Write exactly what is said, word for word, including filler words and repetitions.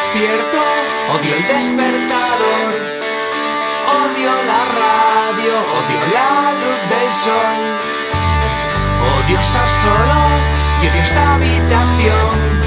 despierto, odio el despertador, odio la radio, odio la luz del sol, odio estar solo y odio esta habitación.